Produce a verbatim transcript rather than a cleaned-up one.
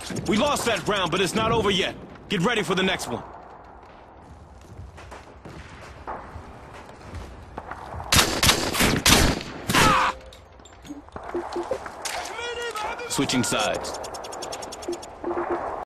We lost that round, but it's not over yet. Get ready for the next one. Ah! Switching sides.